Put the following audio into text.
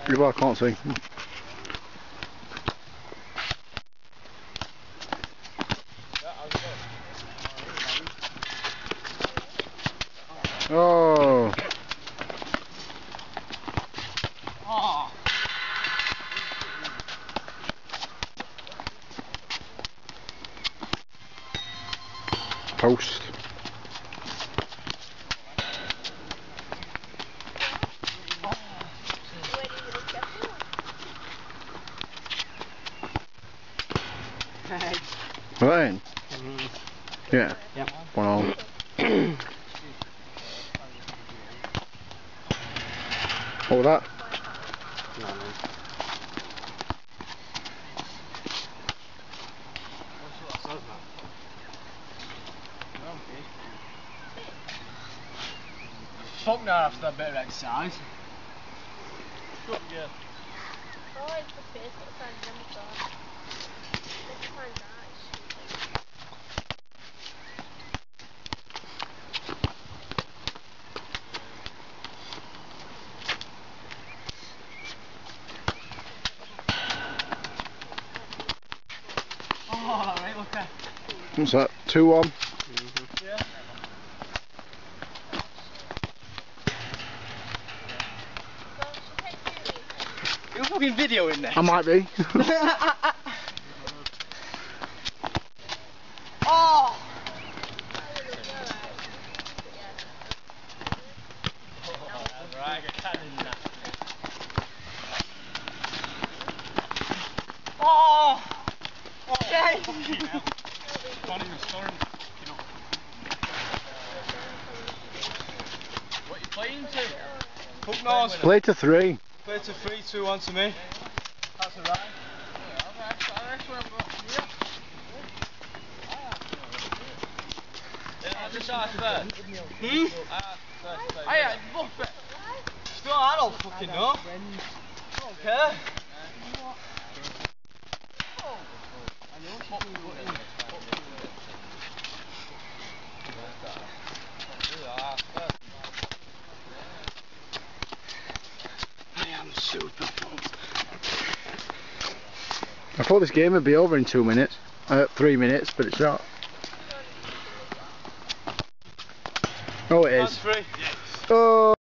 Well, I can't see. Oh. Oh. Post. Right. Yeah. Yep. 1-all. What was that? No, man. Fuck no, after that bit of exercise. Good, yeah. Oh, it's the face that finds them as well. If you find that, it's stupid. Oh, right, okay. What's that? 2-1. Yeah. You're fucking videoing this. I might be. Oh! Oh! Okay! What are you playing to? Hook nose. Play to 3. Play to 3, 2, 1 to me. That's alright. I just asked first. Hmm? I yeah, both it. Still, I don't fucking know. I don't care. I am super pumped. I thought this game would be over in 2 minutes. 3 minutes, but it's not. Oh, it is. That's 3. Oh.